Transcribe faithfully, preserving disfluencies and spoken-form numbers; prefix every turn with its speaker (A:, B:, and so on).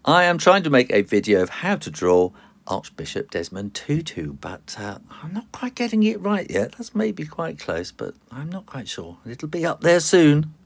A: I am trying to make a video of how to draw Archbishop Desmond Tutu, but uh, I'm not quite getting it right yet. That's maybe quite close, but I'm not quite sure. It'll be up there soon.